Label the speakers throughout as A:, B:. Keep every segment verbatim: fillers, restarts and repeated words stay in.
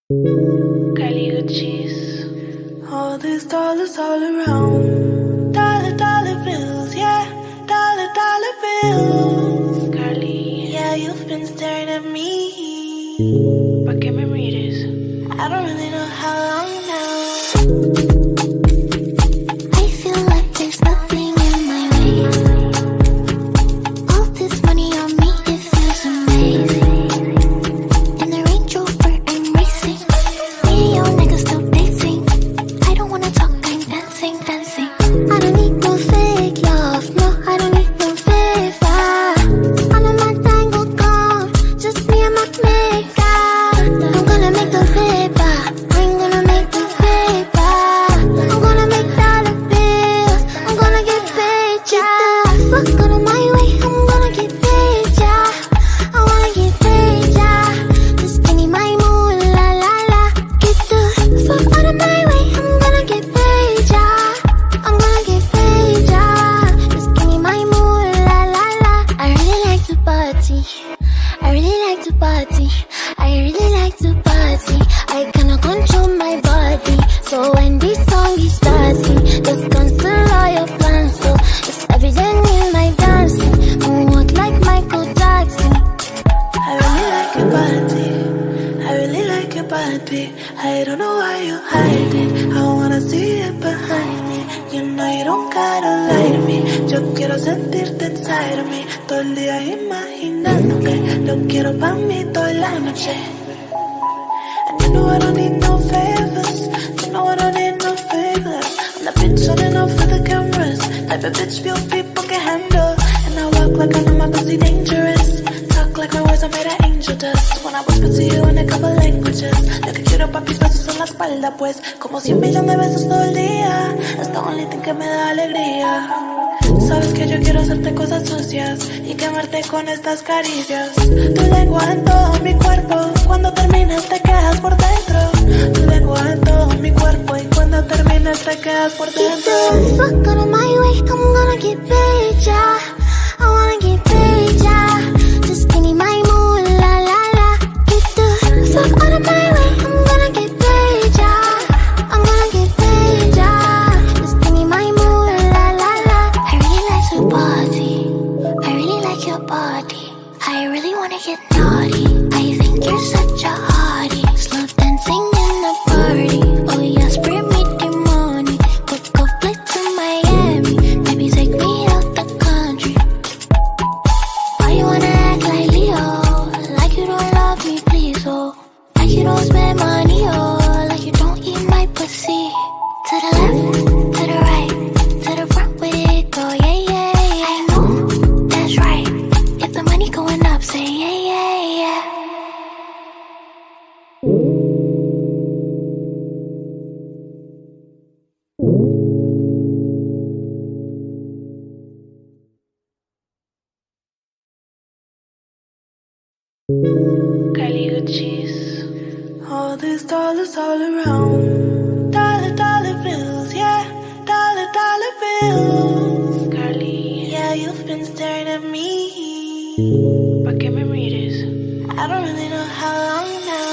A: Uchis. All these dollars all around. Dollar, dollar bills, yeah. Dollar, dollar bills. Carly. Yeah, you've been staring at me. ¿Pa' qué me mires? I don't really know how long now.
B: I feel like there's nothing in my way. All this money on me, it feels amazing. In the Range Rover I'm racing. Me and your niggas still dating. I don't wanna talk, I'm dancing, dancing. I don't need no fake love, no, I don't need no favor. All of my tango gone, just me and my makeup. I'm gonna make the paper, I'm gonna make the paper. I'm gonna make dollar bills, I'm gonna get paid, yeah. Fuck out of my way, I'm gonna get paid, yeah. I wanna get paid, yeah. Just give me my moolah-la-la. Get the fuck out of my way, I'm gonna get paid, yeah. I'm gonna get paid, yeah. Just give me my moolah-la-la. I really like to party, I really like to party, I really like to party. I cannot control my body, so when this song is starting, just cancel all your plans. So it's evident in my dancing, moonwalk like Michael Jackson.
A: I really like your body, I really like your body. I don't know why you hide it, I wanna see it behind me. You know you don't gotta lie to me. Yo quiero sentirte inside of me. Todo el día imaginándote, lo quiero pa' mí toda la noche. And you know I don't need no favors, you know I don't need no favors. I'm the bitch running off for the cameras, type of bitch few people can handle. And I walk like I know my pussy dangerous, talk like my words are made of angel dust. When I whisper to you in a couple languages, lo que quiero pa' mis besos en la espalda, pues como cien millones de besos todo el día. Es the only thing que me da alegría. Sabes que yo quiero hacerte cosas sucias y quemarte con estas caricias. Tu lengua en todo mi cuerpo, cuando terminas te quedas por dentro. Tu lengua en todo mi cuerpo y cuando terminas te quedas por
B: Get
A: dentro.
B: the fuck out of my way, I'm gonna get paid, yeah. I wanna get paid, yeah. Just give me my moolah-la-la. Get the fuck out of my way, I'm gonna get paid, yeah. I'm gonna get paid, yeah. Just give me my moolah-la-la. I really like to party, I really like your body. I really wanna get naughty, I think you're such a hottie. Slow dancing in the party, oh yes, bring me the money. Book a flight to Miami, maybe take me out the country. Why you wanna act like Leo, like you don't love me, please, oh. Like you don't spend money, oh. Like you don't eat my pussy. To the left, to the right, to the front with it go, yeah, yeah, yeah. I know, that's right. If the money going up, say yeah, yeah, yeah.
A: Uchis. All these dollars all around. Dollar, dollar bills, yeah. Dollar, dollar bills. Carly. Yeah, you've been staring at me. ¿Pa' qué me mires? I don't really know how long now.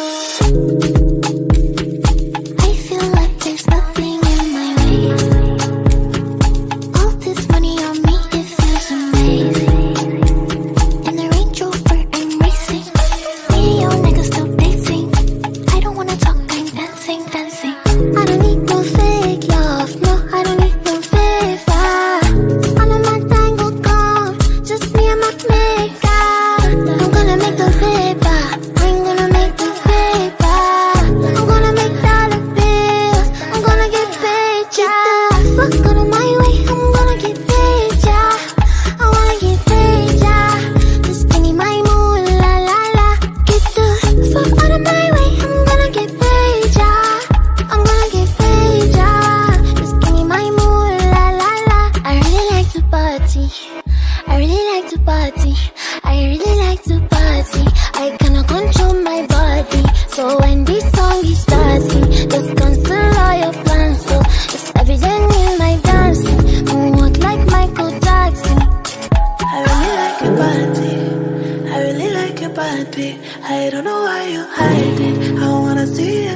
B: I feel like there's nothing in my way. All this money on me, it feels amazing. In the Range Rover I'm racing. Me and your niggas still dating. I don't wanna talk, I'm dancing, dancing. I don't need no fake love, no, I don't need no favor. All of my tango gone, just me and my makeup. I'm gonna make the paper, I'm gonna make the paper. I'm gonna make dollar bills, I'm gonna get paid, yeah. Fuck out of my way, I'm gonna get paid, yeah. I wanna get paid, yeah. Just give me my moolah-la-la. Get the fuck out of my way, I'm gonna get paid, yeah. I'm gonna get paid, yeah. Just give me my moolah-la-la. I really like to party, I really like to party, I really like to party. I cannot control my body, so when this song is starting, just cancel all your plans. So it's evident in my dancing, moonwalk like Michael Jackson.
A: I really like your body, I really like your body. I don't know why you hide it, I wanna see it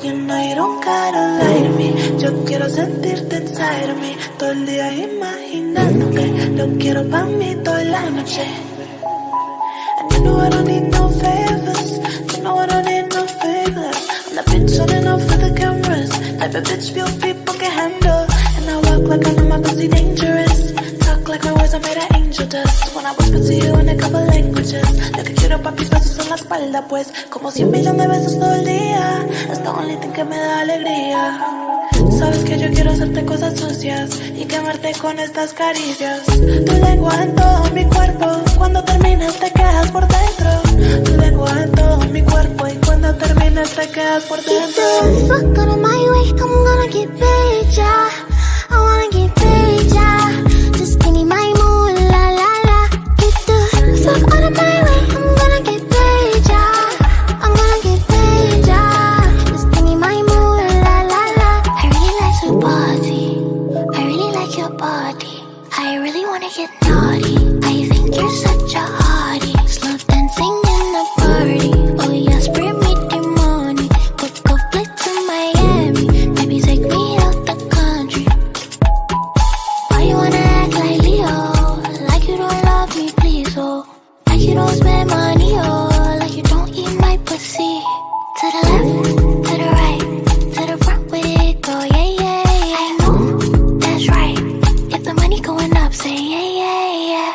A: You know you don't gotta lie to me. Yo quiero sentirte inside of me. Todo el día imaginándote. Lo quiero pa' mí toda la noche. And you know I don't need no favors. You know I don't need no favors. I'm the bitch running off for the cameras. Type of bitch few people can handle. And I walk like I know my pussy dangerous. Talk like my words are made of angel dust. When I whisper to you in a couple languages. Lo que quiero pa' mis besos en la espalda, pues. Como cien millones de besos todo el día. Es the only thing que me da alegría. Sabes que yo quiero hacerte cosas sucias y quemarte con estas caricias. Tu lengua en todo mi cuerpo. Cuando terminas te quedas por dentro. Tu lengua en todo mi cuerpo y cuando terminas te quedas por dentro.
B: Get the fuck out of my way, I'm gonna get paid, yeah. I wanna get paid, yeah. Just give me my moolah-la-la. Get the fuck out of my way, I'm gonna get paid, yeah. I'm gonna get paid, yeah. Just give me my moolah-la-la. I really like your body, I really like your body. I really wanna get naughty, I think you're such a hottie. Slow dancing in the party, oh yes, bring me the money. Book a flight to Miami, maybe take me out the country. Why you wanna act like Leo, like you don't love me, please, oh. Like you don't spend money, oh. Like you don't eat my pussy. To the left, to the right, to the front with it, go, yeah, yeah, yeah. I know, that's right. If the money going up, say yeah, yeah, yeah.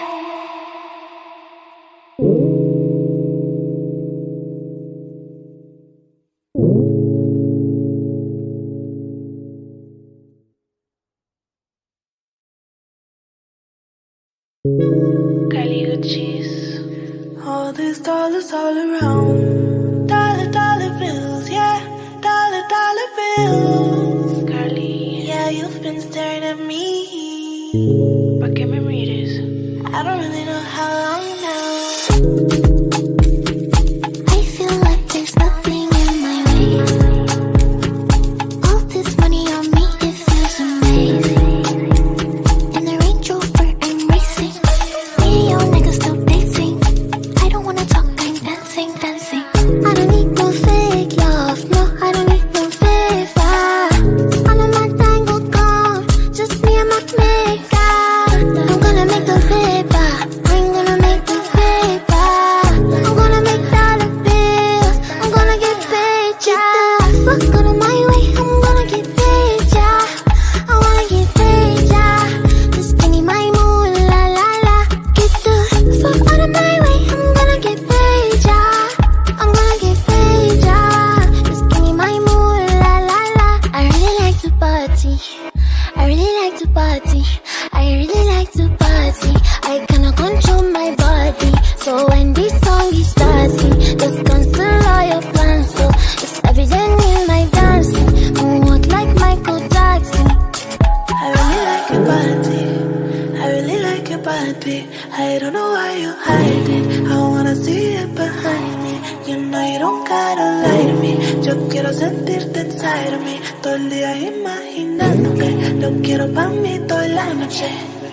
A: Cali Uchis. All these dollars all around. Dollar, dollar bills, yeah. Dollar, dollar bills. Carly, yeah, you've been staring at me. Pa' que me mires. I don't really know how long now.
B: I feel like there's nothing in my way. All this money on me, it feels amazing. In the Range Rover I'm racing. Me and your niggas still dating. I don't wanna talk, I'm dancing, dancing. I don't need no fake love, no, I don't need no favor. All of my tango gone, just me and my makeup. I'm gonna make the paper, I'm gonna make the paper. I'm gonna make dollar bills, I'm gonna get paid, yeah. Fuck out of my way, I'm gonna get paid, yeah. I wanna get paid, yeah. Just give me my moolah-la-la. Get the fuck out of my way, I'm gonna get paid, yeah. I'm gonna get paid, yeah. Just give me my moolah-la-la. I really like to party, I really like to party, I really like to party. I cannot control my body, so when this song is starting, just cancel all your plans. So it's evident in my dancing, moonwalk like Michael Jackson.
A: I really like your body. I really like your body. I don't know why you hide it. I wanna see it behind me. You know you don't gotta lie to me. Yo quiero sentirte inside of me. Todo el día imaginándote. Lo quiero pa' mí toda la noche.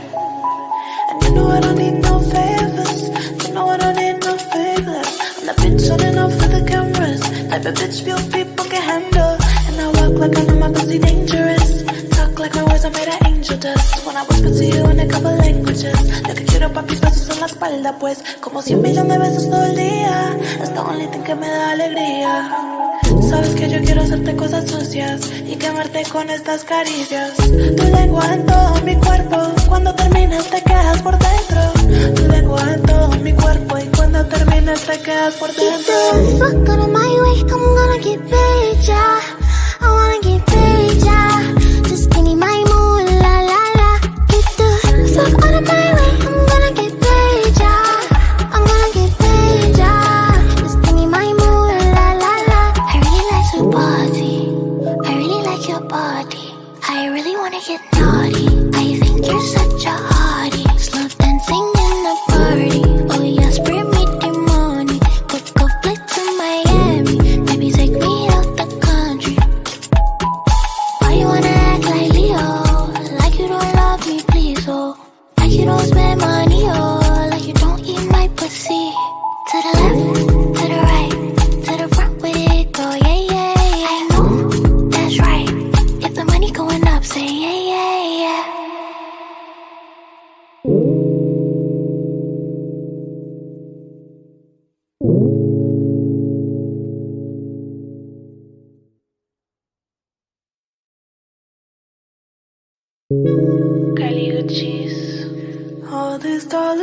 A: And you know I don't need no favors. You know I don't need no favors. I'm the bitch running off for the cameras. Type of bitch few people can handle. And I walk like I know my pussy dangerous. Talk like my words are made of angel dust. When I whisper to you in a couple languages. Lo que quiero pa' mis besos en la espalda, pues. Como cien millones de besos todo el día. Es the only thing que me da alegría. Sabes que yo quiero hacerte cosas sucias y quemarte con estas caricias. Tu lengua en todo mi cuerpo. Cuando terminas te quedas por dentro. Tu lengua en todo mi cuerpo y cuando terminas te quedas por
B: Get
A: dentro.
B: the fuck out of my way, I'm gonna get paid, yeah. I wanna get paid, yeah. Just give me my moolah-la-la. Get the fuck out of my way, I'm gonna get paid, yeah. I'm gonna get paid, yeah. Just give me my moolah-la-la. I really like your body, I really like your body. I really wanna get naughty, I think you're such a hottie. Slow dancing in the party, oh yes, bring me the money. Book a flight to Miami, maybe take me out the country.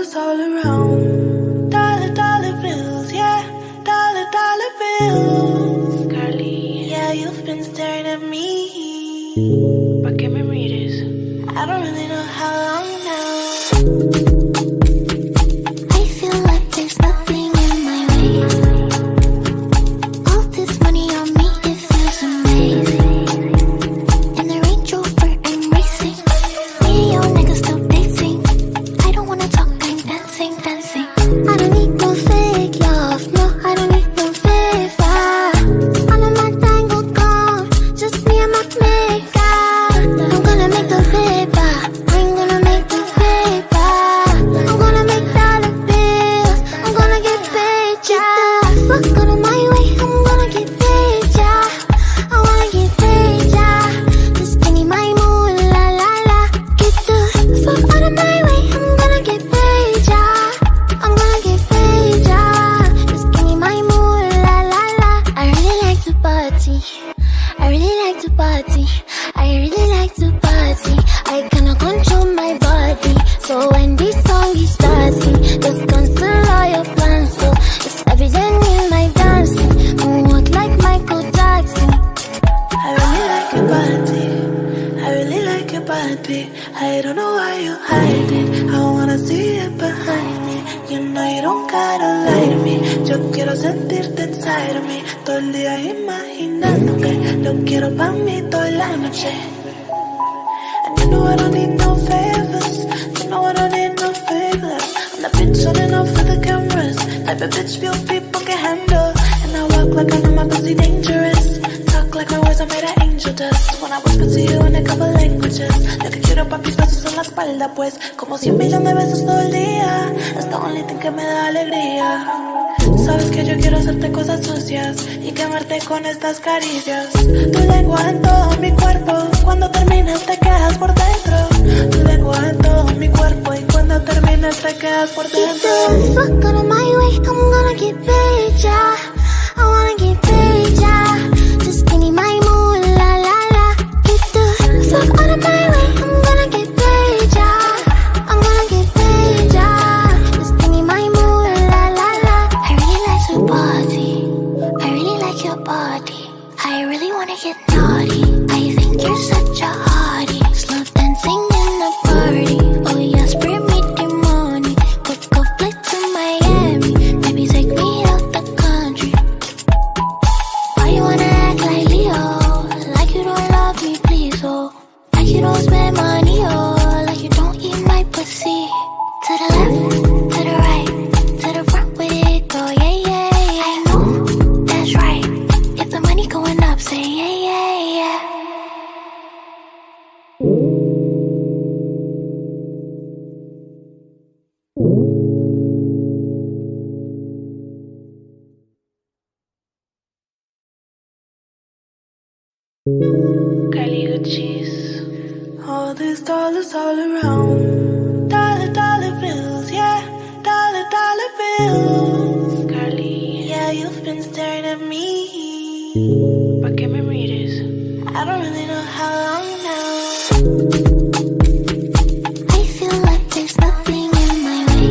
A: dollars all around. Dollar, dollar bills, yeah. Dollar, dollar bills. Girlie, yeah, you've been staring at me. Pa' que me mires. I don't really know how long now.
B: I feel like there's nothing in my way. All this money on me, it feels amazing. In the Range Rover I'm racing. Me and your niggas still dating. I don't wanna talk, I'm dancing, dancing. I don't need no fake love, no, I don't need no favor. All of my tango gone, just me and my makeup. I'm gonna make the paper, I'm gonna make the paper. I'm gonna make dollar bills, I'm gonna get paid, yeah. Fuck out of my way, I'm gonna get paid, yeah. I wanna get paid, yeah. Just give me my moolah-la-la. Get the fuck out of my way, I'm gonna get paid, yeah. I'm gonna get paid, yeah. Just give me my moolah-la-la. I really like to party, I really like to party, I really like to party. I cannot control my body, so when this song is starting, just cancel all your plans. So it's evident in my dancing, moonwalk like Michael Jackson.
A: I really like your body. I really like your body. I don't know why you hide it. I wanna see it behind me. You know you don't gotta lie to me. Yo quiero sentirte inside of me. Todo el día imaginando que lo quiero pa' mí toda la noche. And you know I don't need no favors. You know I don't need no favors. I'm the bitch on and off for the cameras. Type of bitch few people can handle. And I walk like I know my pussy dangerous. Talk like my words are made of angel dust. When I whisper to you in a couple languages. Lo que quiero pa' mis besos en la espalda, pues. Como cien millones de besos todo el día. Es the only thing que me da alegría. Sabes que yo quiero hacerte cosas sucias y quemarte con estas caricias. Tu lengua en todo mi cuerpo. Cuando termines te quedas por dentro. Tu lengua en todo mi cuerpo. Y cuando termines te quedas por dentro.
B: Get the fuck out of my way, I'm gonna get paid, yeah. I wanna get paid, yeah. Just give me my moolah-la-la. Get the fuck out of my way, I'm gonna get paid, yeah. I'm gonna get paid, yeah. Just give me my moolah-la-la. I really like to party, I really like your body. I really wanna get naughty, I think you're such a hottie. Slow dancing in the party, oh yes, bring me the money. Book a flight to Miami, baby take me out the country. Why you wanna act like Leo, like you don't love me, please, oh. Like you don't spend money, oh. Like you don't eat my pussy. To the left, to the right, to the front with it go, yeah, yeah, yeah. I know, that's right. If the money going up, say yeah, yeah, yeah.
A: Kylie Uchis. All these dollars all around. Dollar, dollar bills, yeah. Dollar, dollar bills. Girlie, yeah, you've been staring at me. Pa' que me mires. I don't really know how long now.
B: I feel like there's nothing in my way.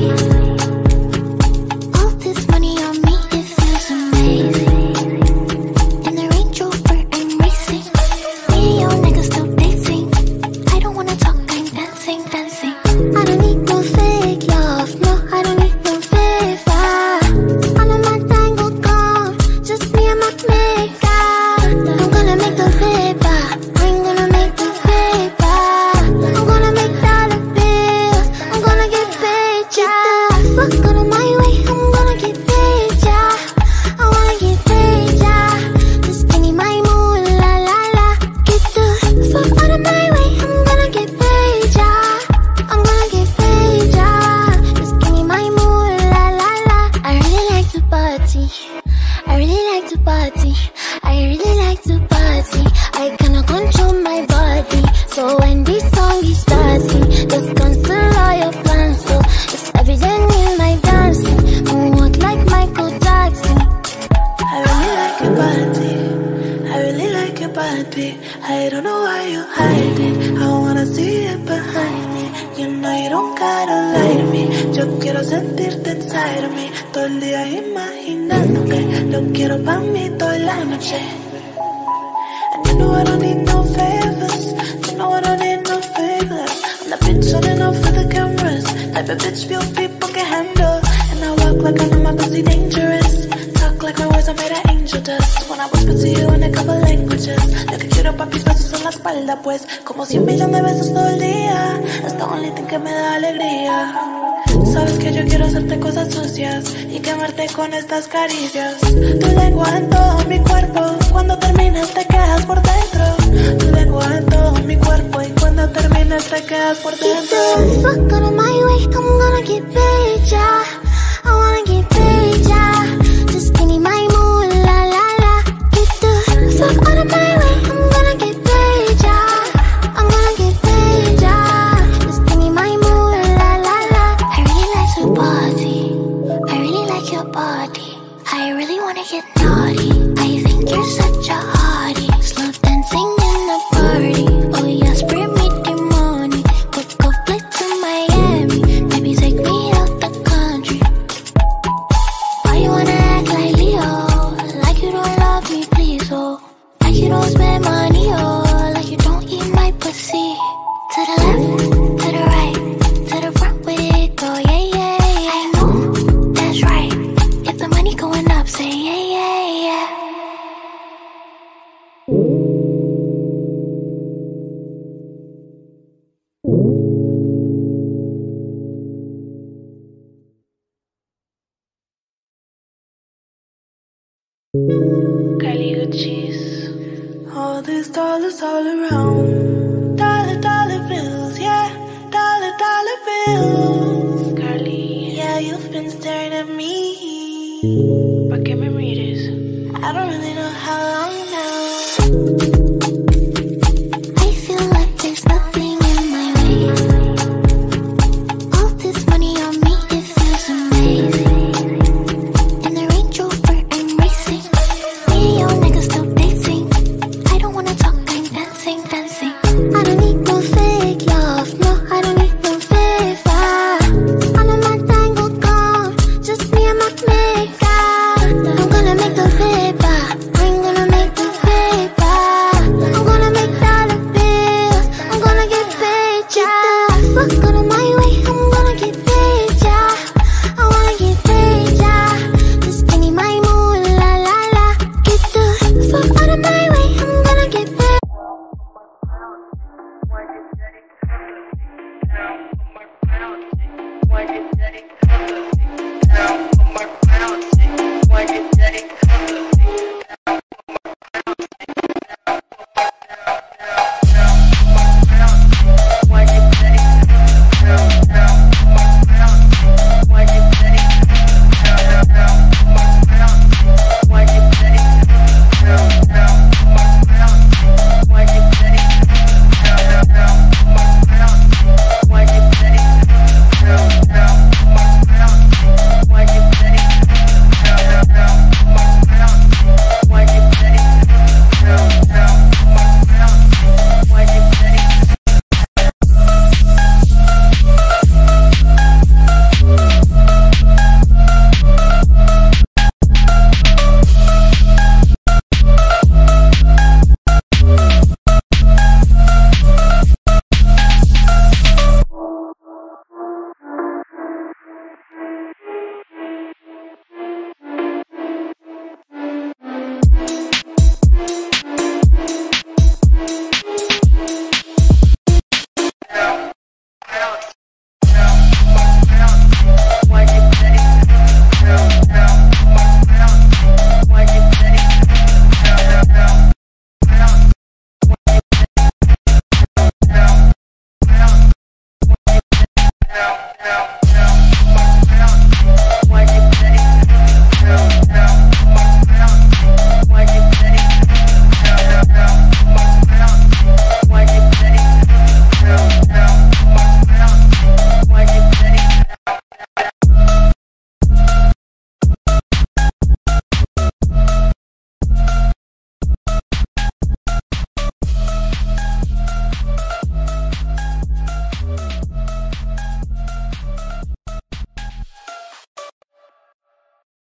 B: All this money on me, it feels amazing. In the Range Rover I'm racing. Me and your niggas still dating. I don't wanna talk, I'm dancing, dancing. I don't need no fake love, no, I don't need no favor. All of my tango gone, just me and my makeup. I'm gonna make the paper, I'm gonna make the paper. I'm gonna make dollar bills, I'm gonna get paid, yeah. Fuck out of my way, I'm gonna get paid, yeah. I wanna get paid, yeah. Just give me my moolah-la-la. Get the fuck out of my way, I'm gonna get paid, yeah. I'm gonna get paid, yeah. Just give me my moolah-la-la. I really like to party, I really like to party, I really like to party. I cannot control my body, so when this song is starting, just cancel all your plans. So it's evident in my dancing, moonwalk like Michael Jackson.
A: I really like your body. I really like your body. I don't know why you hide it. I wanna see it behind me. You know you don't gotta lie to me. yo quiero sentirte inside of me. Todo el día imaginando que lo quiero pa' mí toda la noche. And you know I don't need no favors, you know I don't need no favors. I'm the bitch running off for the cameras, type of bitch few people can handle. And I walk like I know my pussy dangerous, talk like my words are made of angel dust. When I whisper to you in a couple languages, lo que quiero pa' mis besos en la espalda, pues como cien millones de besos todo el día. Es the only thing que me da alegría. Sabes que yo quiero hacerte cosas sucias y quemarte con estas caricias. Tu lengua en todo mi cuerpo, cuando termines te quedas por dentro. Tu lengua en todo mi cuerpo y cuando termines te quedas por dentro.
B: Get the fuck out of my way, I'm gonna get paid, yeah. I wanna get paid, yeah. Just give me my moolah-la-la. Get the fuck out of my way, I'm gonna get paid, yeah. I'm gonna get paid, yeah. Just give me my moolah-la-la. I really like your body, I really like your body. I really wanna get naughty, I think you're such a hottie. Slow dancing in the party, oh yes, bring me the money. Book a flight to Miami, maybe take me out the country. Why you wanna act like Leo, like you don't love me, please, oh. Like you don't spend money, oh. Like you don't eat my pussy. To the left, to the right, to the front with it, go, yeah, yeah, yeah. I know, that's right. If the money going up, say yeah, yeah, yeah.
A: Kylie Uchis. All these dollars all around,